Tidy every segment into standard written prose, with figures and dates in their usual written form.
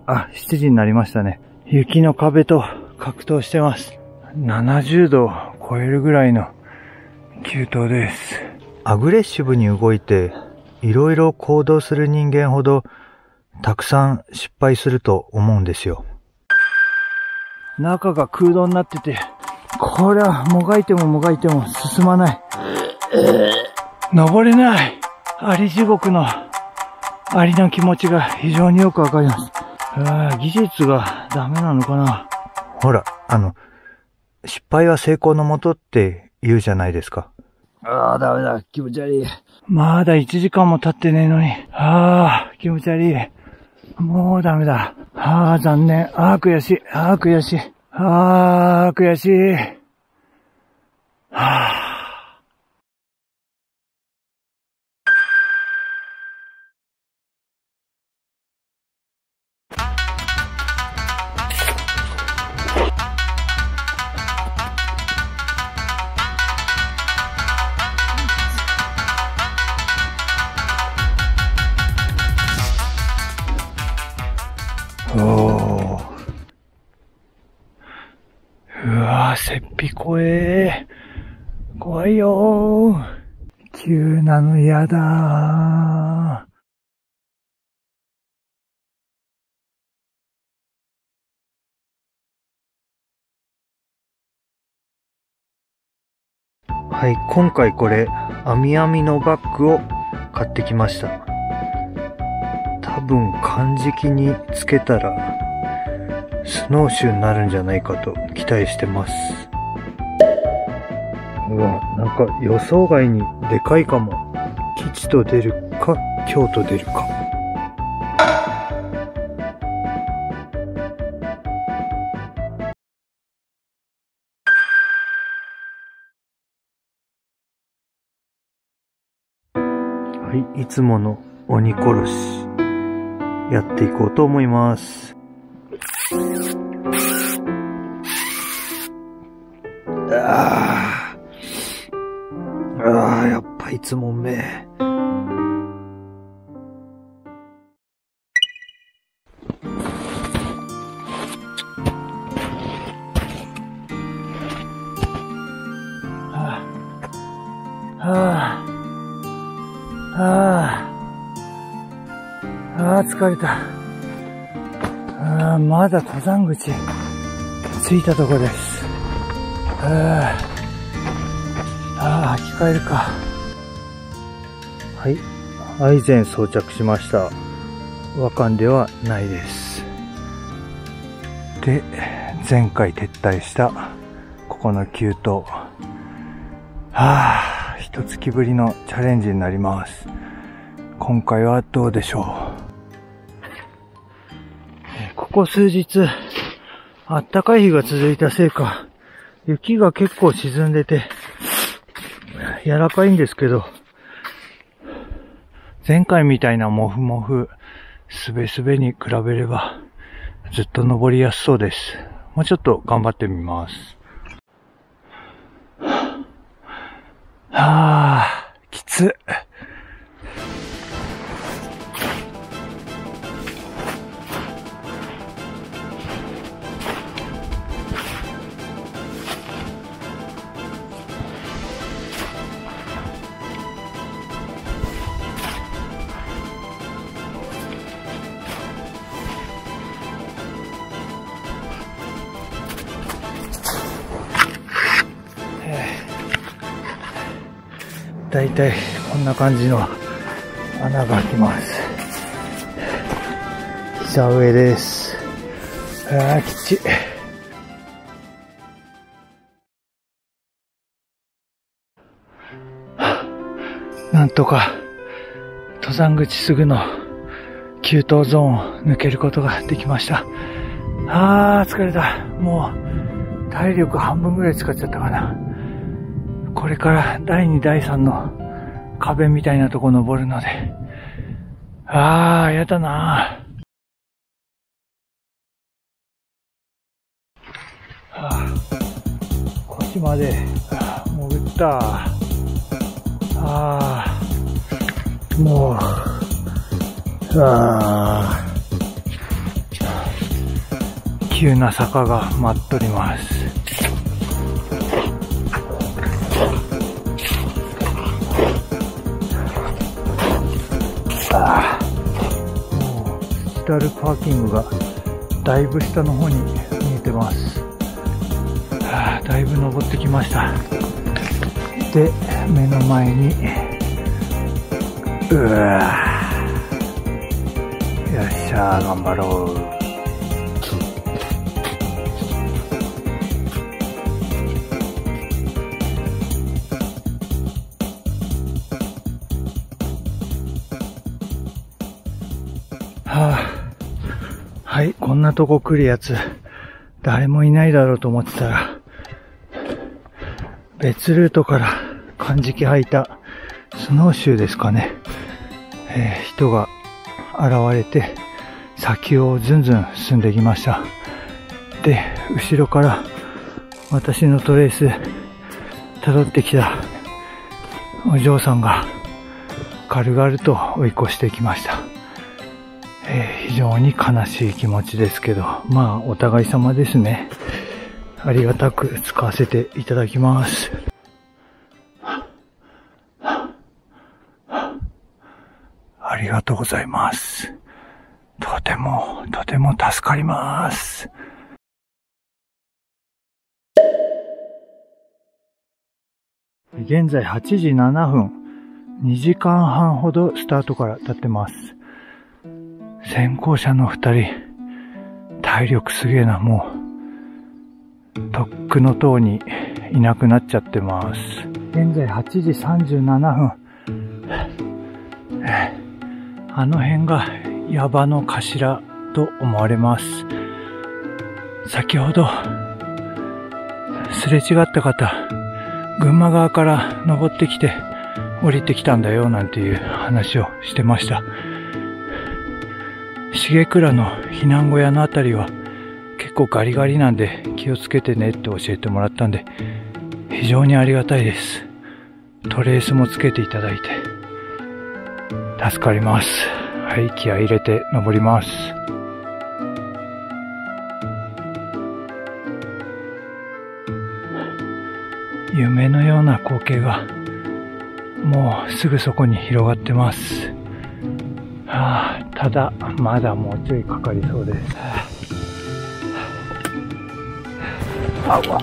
7時になりましたね。雪の壁と格闘してます。70度を超えるぐらいの急登です。アグレッシブに動いて、いろいろ行動する人間ほど、たくさん失敗すると思うんですよ。中が空洞になってて、これはもがいてももがいても進まない。登れない。アリ地獄のアリの気持ちが非常によくわかります。技術がダメなのかな。ほら、失敗は成功のもとって言うじゃないですか。ダメだ。気持ち悪い。まだ1時間も経ってねえのに。気持ち悪い。もうダメだ。残念。悔しい。悔しい。悔しい。雪庇怖え。怖いよー。急なの嫌だー。はい、今回これ、網網のバッグを買ってきました。多分、漢字機につけたら、スノーシューになるんじゃないかと期待してます。なんか予想外にでかいかも。吉と出るか、凶と出るか。はい、いつもの鬼殺し、やっていこうと思います。やっぱいつも目。疲れた。まだ登山口着いたとこです。履き替えるか。はい、アイゼン装着しました。和感ではないです。で、前回撤退したここの急登。一月ぶりのチャレンジになります。今回はどうでしょう。ここ数日、あったかい日が続いたせいか、雪が結構沈んでて、柔らかいんですけど、前回みたいなモフモフ、すべすべに比べれば、ずっと登りやすそうです。もうちょっと頑張ってみます。きつ。だいたいこんな感じの穴が開きます。膝上です。きち。なんとか登山口すぐの急登ゾーンを抜けることができました。疲れた。もう体力半分ぐらい使っちゃったかな。これから第2、第3の壁みたいなとこ登るので、やだな。腰まで潜った。もう、 急な坂が待っとります。スタルパーキングがだいぶ下の方に見えてます。だいぶ登ってきました。で、目の前に、よっしゃー、頑張ろう。はい、こんなとこ来るやつ、誰もいないだろうと思ってたら、別ルートからかんじき履いたスノーシューですかね。人が現れて、先をずんずん進んできました。で、後ろから私のトレース辿ってきたお嬢さんが軽々と追い越してきました。非常に悲しい気持ちですけど、まあお互い様ですね。ありがたく使わせていただきます。ありがとうございます。とても助かります。現在8時7分、2時間半ほどスタートから経ってます。先行者の2人、体力すげえな、もう、とっくの塔にいなくなっちゃってます。現在8時37分。あの辺がヤバの頭と思われます。先ほど、すれ違った方、群馬側から登ってきて降りてきたんだよなんていう話をしてました。重倉の避難小屋のあたりは結構ガリガリなんで気をつけてねって教えてもらったんで非常にありがたいです。トレースもつけていただいて助かります。はい、気合い入れて登ります。夢のような光景がもうすぐそこに広がってます。ただまだもうちょいかかりそうです。あわ。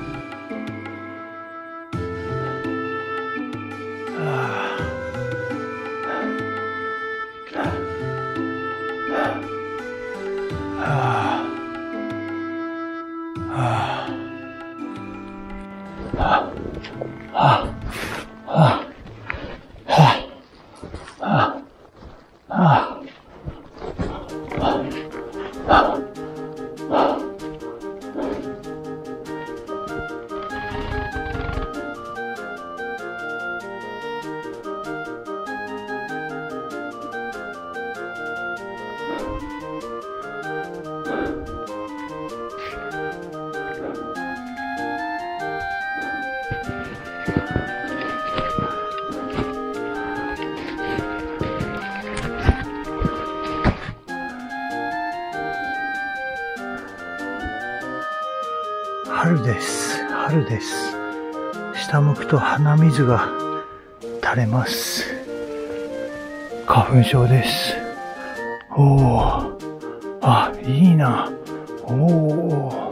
春です。春です。下向くと鼻水が垂れます。花粉症です。おー。あ、いいな。おー。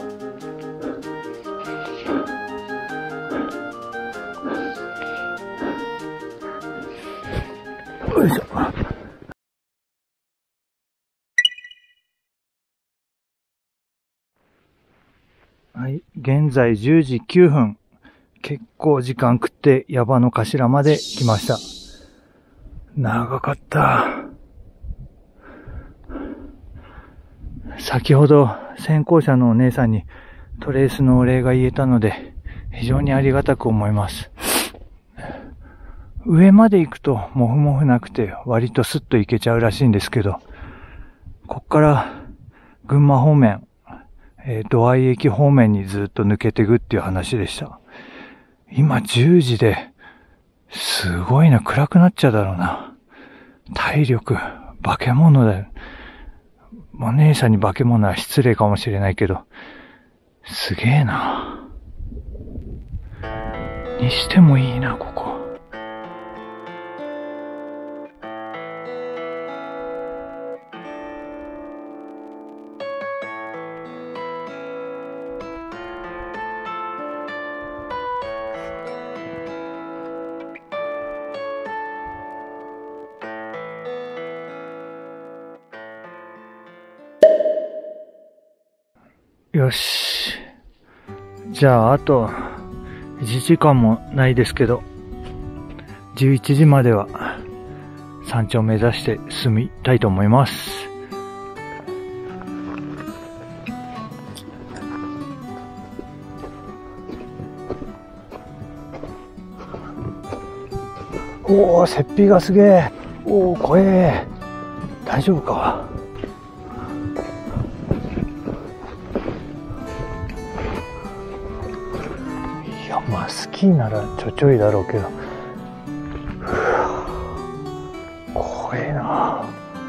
よいしょ。はい、現在10時9分。結構時間食って山の頭まで来ました。長かった。先ほど先行者のお姉さんにトレースのお礼が言えたので非常にありがたく思います。上まで行くとモフモフなくて割とスッと行けちゃうらしいんですけど、こっから群馬方面、土合駅方面にずっと抜けていくっていう話でした。今10時で、すごいな、暗くなっちゃうだろうな。体力、化け物だよ。 お姉さんに化け物は失礼かもしれないけど、すげえな。にしてもいいな、ここ。よし。じゃあ、あと、1時間もないですけど、11時までは山頂を目指して進みたいと思います。おー、雪庇がすげえ。おー、怖え。大丈夫か。いや、まあスキーならちょいだろうけど、怖えな。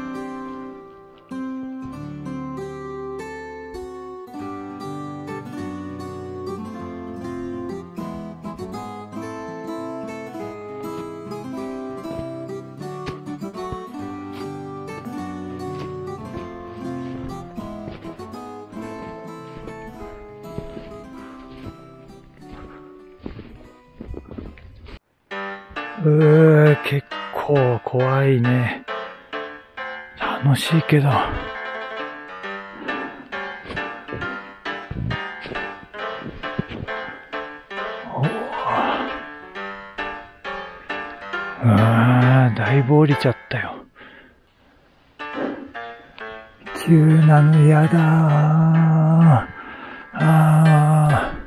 結構怖いね。楽しいけど。だいぶ降りちゃったよ。急なのやだー。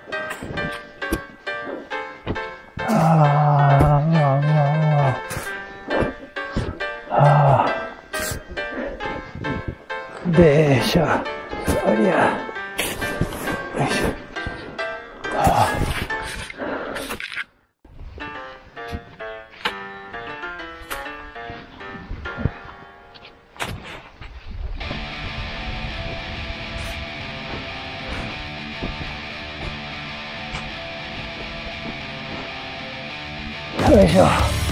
でーしょ。そりゃ。よいしょ。よいしょ。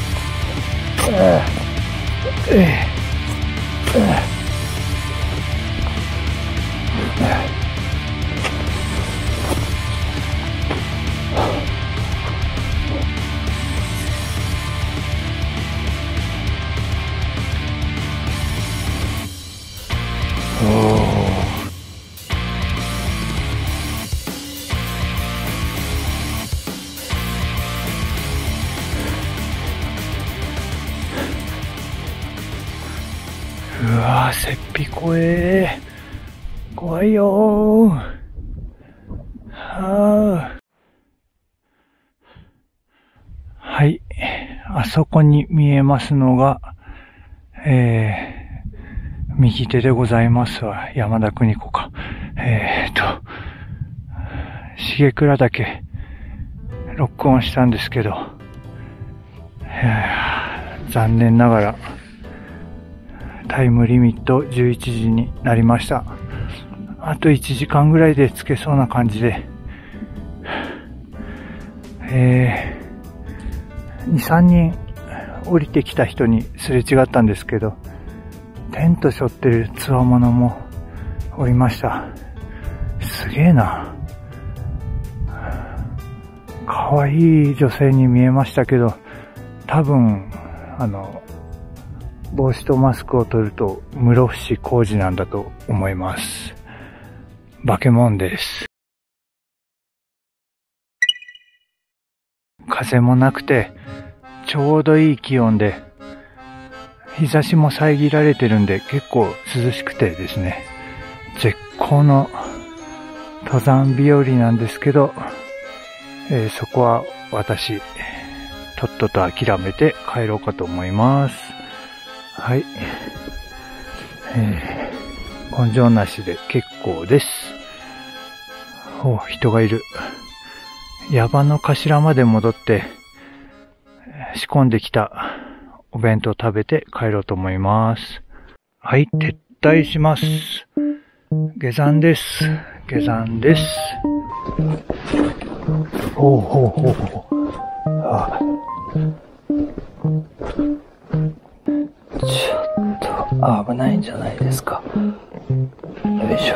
うわぁ、雪庇怖え。怖いよー。はい。あそこに見えますのが、右手でございますわ。山田邦子か。重倉岳、録音したんですけど、残念ながら、タイムリミット11時になりました。あと1時間ぐらいで着けそうな感じで、2、3人降りてきた人にすれ違ったんですけど、テント背負ってるつわものもおりました。すげえな。可愛い女性に見えましたけど、多分、帽子とマスクを取ると室伏広治なんだと思います。化け物です。風もなくてちょうどいい気温で、日差しも遮られてるんで結構涼しくてですね、絶好の登山日和なんですけど、そこは私とっとと諦めて帰ろうかと思います。はい。根性なしで結構です。お、人がいる。山の頭まで戻って、仕込んできたお弁当食べて帰ろうと思います。はい、 退します。下山です。下山です。ほうほうほうほう。ちょっと危ないんじゃないですか。よいしょ。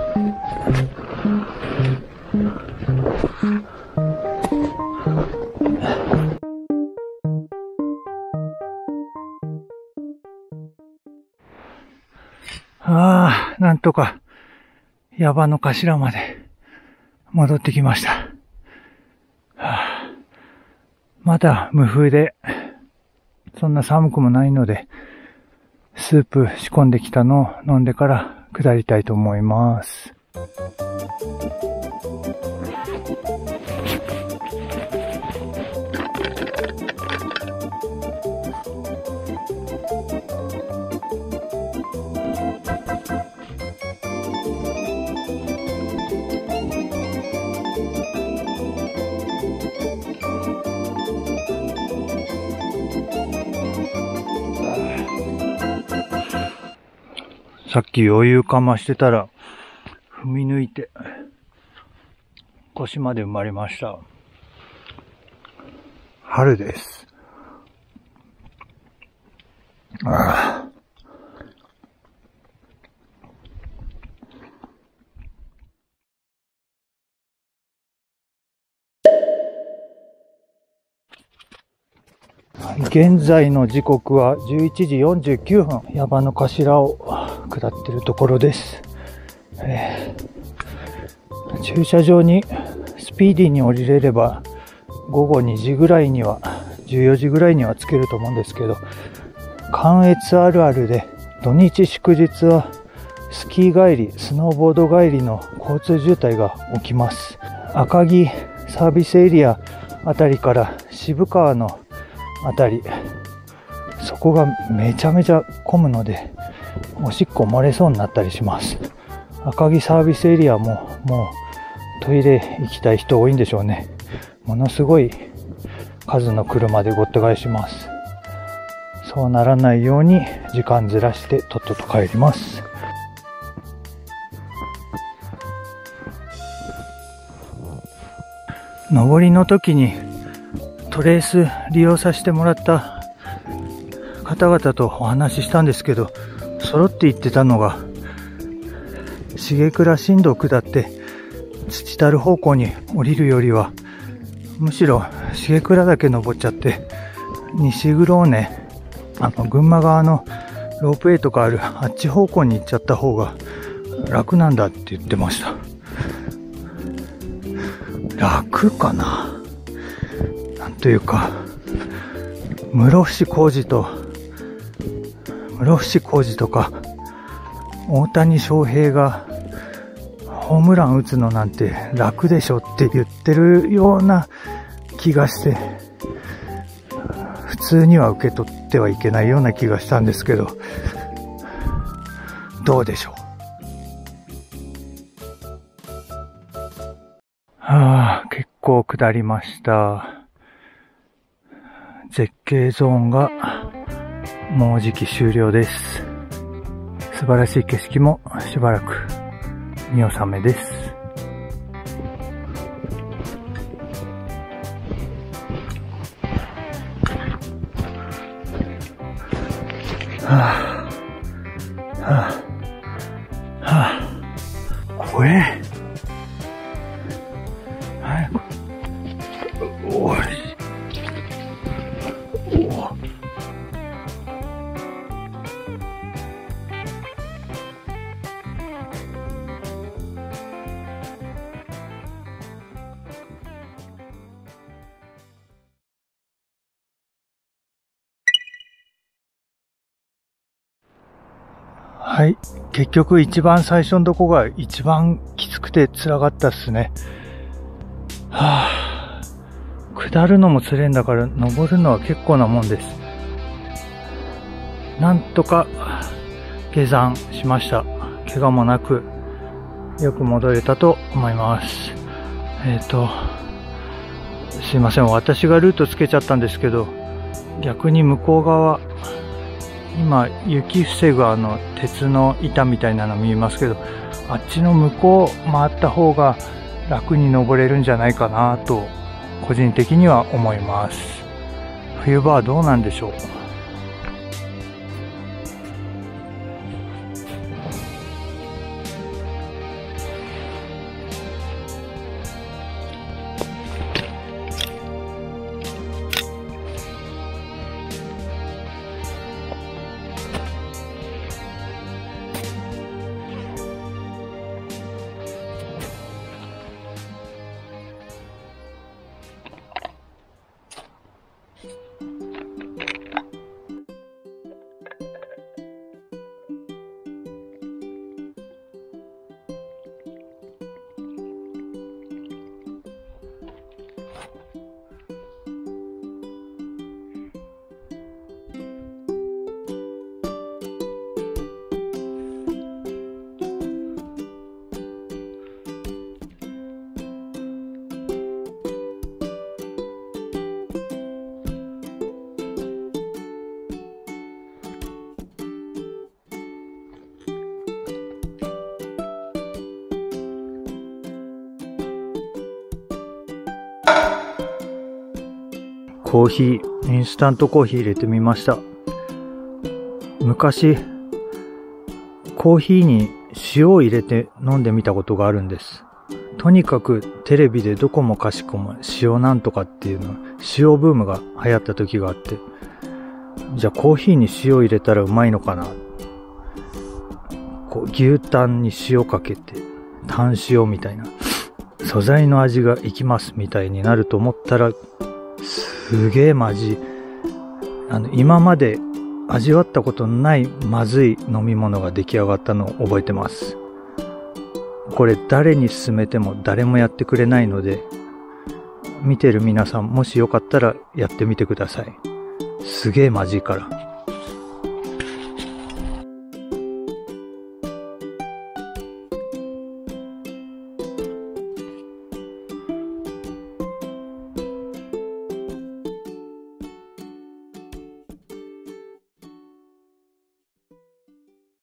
なんとか山の頭まで戻ってきました。まだ無風で、そんな寒くもないので、スープ仕込んできたのを飲んでから下りたいと思います。さっき余裕かましてたら、踏み抜いて、腰まで埋まりました。春です。現在の時刻は11時49分。山の頭を下っているところです。駐車場にスピーディーに降りれれば午後2時ぐらいには、14時ぐらいには着けると思うんですけど、関越あるあるで土日祝日はスキー帰り、スノーボード帰りの交通渋滞が起きます。赤城サービスエリアあたりから渋川のあたり、そこがめちゃめちゃ混むので、おしっこ漏れそうになったりします。赤城サービスエリアももうトイレ行きたい人多いんでしょうね。ものすごい数の車でごった返します。そうならないように時間ずらしてとっとと帰ります。上りの時にトレース利用させてもらった方々とお話ししたんですけど、揃って言ってたのが、重倉新道下って土樽方向に降りるよりは、むしろ重倉岳登っちゃって西黒尾根、群馬側のロープウェイとかあるあっち方向に行っちゃった方が楽なんだって言ってました。楽かな、なんというか、室伏広治とか大谷翔平がホームラン打つのなんて楽でしょって言ってるような気がして、普通には受け取ってはいけないような気がしたんですけど、どうでしょう。結構下りました。絶景ゾーンがもうじき終了です。素晴らしい景色もしばらく見納めです。怖え。おい。はい。結局一番最初のとこが一番きつくて辛かったっすね。下るのも辛いんだから登るのは結構なもんです。なんとか下山しました。怪我もなくよく戻れたと思います。すいません。私がルートつけちゃったんですけど、逆に向こう側今、雪防ぐ鉄の板みたいなの見えますけど、あっちの向こう回った方が楽に登れるんじゃないかなと、個人的には思います。冬場はどうなんでしょう。コーヒー、インスタントコーヒー入れてみました。昔、コーヒーに塩を入れて飲んでみたことがあるんです。とにかくテレビでどこもかしこも塩なんとかっていうの、塩ブームが流行った時があって、じゃあコーヒーに塩入れたらうまいのかな。牛タンに塩かけて、タン塩みたいな、素材の味がいきますみたいになると思ったら、すげえまじい。今まで味わったことのないまずい飲み物が出来上がったのを覚えてます。これ誰に勧めても誰もやってくれないので、見てる皆さんもしよかったらやってみてください。すげえまじいから。